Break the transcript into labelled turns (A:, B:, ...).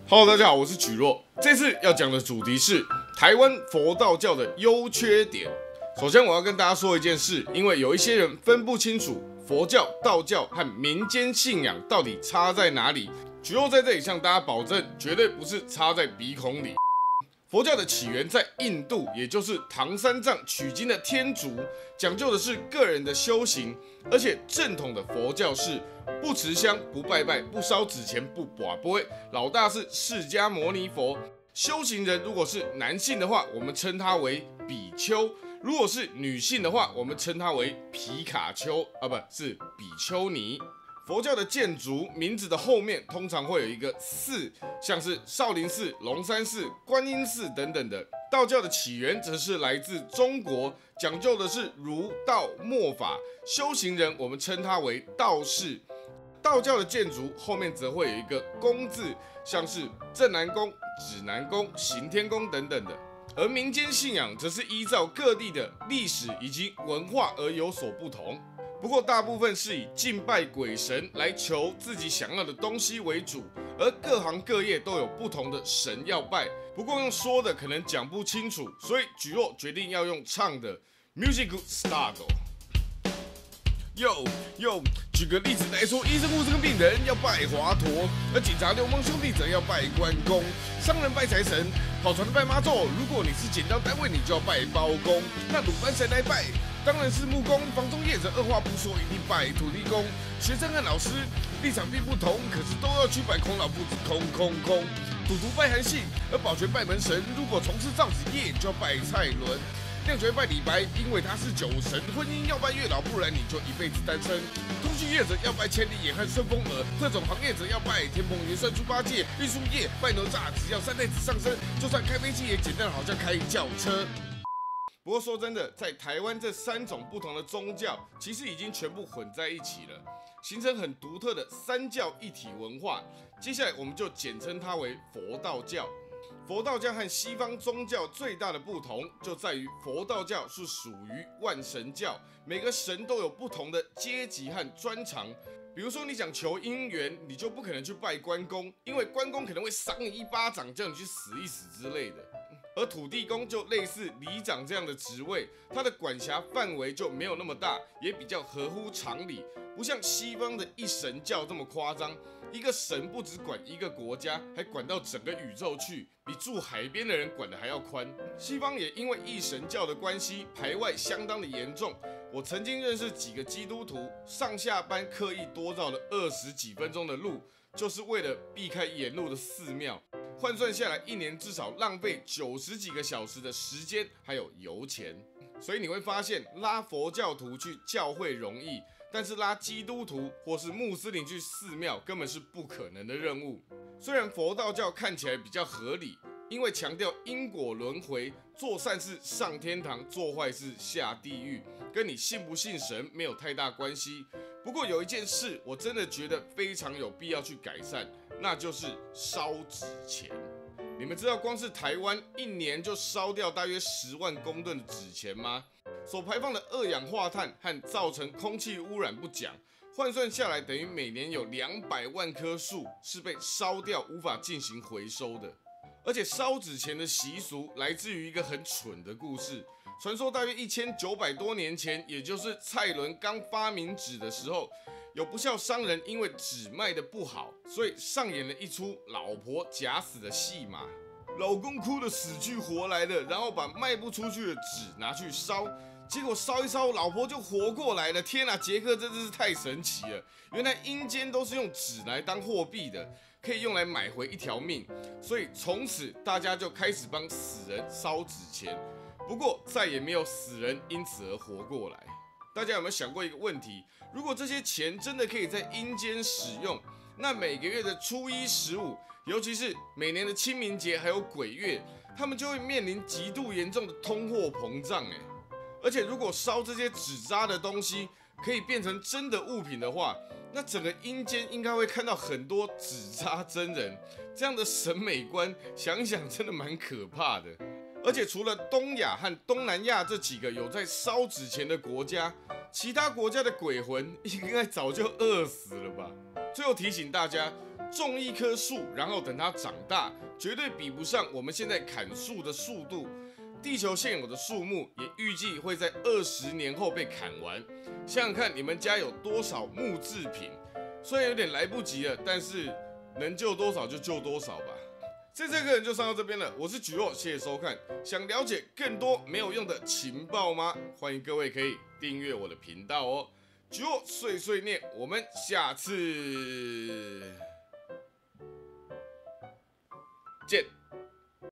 A: Hello， 大家好，我是曲若。这次要讲的主题是台湾佛道教的优缺点。首先，我要跟大家说一件事，因为有一些人分不清楚佛教、道教和民间信仰到底差在哪里。曲若在这里向大家保证，绝对不是插在鼻孔里。佛教的起源在印度，也就是唐三藏取经的天竺，讲究的是个人的修行，而且正统的佛教是不持香、不拜拜、不烧纸钱、不拔杯，老大是释迦牟尼佛。修行人如果是男性的话，我们称他为比丘；如果是女性的话，我们称他为皮卡丘，不是比丘尼。佛教的建筑名字的后面通常会有一个寺，像是少林寺、龙山寺、观音寺等等的。道教的起源则是来自中国，讲究的是儒道墨法，修行人我们称他为道士。道教的建筑后面则会有一个宫字，像是正南宫、指南宫、行天宫等等的。而民间信仰则是依照各地的历史以及文化而有所不同。不过大部分是以敬拜鬼神来求自己想要的东西为主，而各行各业都有不同的神要拜。不过用说的可能讲不清楚，所以举若决定要用唱的 Music Start。举个例子来说，医生、护士跟病人要拜华佗，而警察、流氓、兄弟则要拜关公，商人拜财神，跑船的拜妈祖。如果你是剪刀单位，你就要拜包公。那鲁班谁来拜？当然是木工。房中业者二话不说一定拜土地公。学生和老师立场并不同，可是都要去拜孔老夫子空。赌徒拜韩信，而保全拜门神。如果从事造纸业，就要拜蔡伦。酿酒拜李白，因为他是酒神；婚姻要拜月老，不然你就一辈子单身。通讯业者要拜千里眼和顺风耳，特种行业者要拜天蓬元帅猪八戒，运输业拜哪吒，只要3太子上身，就算开飞机也简单的好像开轿车。不过说真的，在台湾这3种不同的宗教，其实已经全部混在一起了，形成很独特的3教一体文化。接下来我们就简称它为佛道教。佛道教和西方宗教最大的不同就在于，佛道教是属于万神教，每个神都有不同的阶级和专长。比如说你想求姻缘，你就不可能去拜关公，因为关公可能会赏你一巴掌，叫你去死一死之类的。而土地公就类似里长这样的职位，他的管辖范围就没有那么大，也比较合乎常理，不像西方的一神教这么夸张。一个神不只管一个国家，还管到整个宇宙去，比住海边的人管的还要宽。西方也因为一神教的关系，排外相当的严重。我曾经认识几个基督徒，上下班刻意多绕了20几分钟的路，就是为了避开沿路的寺庙。换算下来，1年至少浪费90几个小时的时间，还有油钱。所以你会发现，拉佛教徒去教会容易，但是拉基督徒或是穆斯林去寺庙根本是不可能的任务。虽然佛道教看起来比较合理，因为强调因果轮回，做善事上天堂，做坏事下地狱，跟你信不信神没有太大关系。不过有一件事，我真的觉得非常有必要去改善，那就是烧纸钱。你们知道光是台湾1年就烧掉大约10万公吨的纸钱吗？所排放的二氧化碳和造成空气污染不讲，换算下来等于每年有200万棵树是被烧掉，无法进行回收的。而且烧纸钱的习俗来自于一个很蠢的故事。传说大约1900多年前，也就是蔡伦刚发明纸的时候，有不孝商人因为纸卖得不好，所以上演了一出老婆假死的戏码。老公哭得死去活来的，然后把卖不出去的纸拿去烧，结果烧一烧，老婆就活过来了。天啊，杰克真是太神奇了！原来阴间都是用纸来当货币的，可以用来买回一条命。所以从此大家就开始帮死人烧纸钱。不过再也没有死人因此而活过来。大家有没有想过一个问题？如果这些钱真的可以在阴间使用，那每个月的初一、15，尤其是每年的清明节还有鬼月，他们就会面临极度严重的通货膨胀。而且如果烧这些纸扎的东西可以变成真的物品的话，那整个阴间应该会看到很多纸扎真人。这样的审美观，想想真的蛮可怕的。而且除了东亚和东南亚这几个有在烧纸钱的国家，其他国家的鬼魂应该早就饿死了吧？最后提醒大家， 种一棵树，然后等它长大，绝对比不上我们现在砍树的速度。地球现有的树木也预计会在20年后被砍完。想想看，你们家有多少木制品？虽然有点来不及了，但是能救多少就救多少吧。这课人就上到这边了，我是举若，谢谢收看。想了解更多没有用的情报吗？欢迎各位可以订阅我的频道哦。举若碎碎念，我们下次见。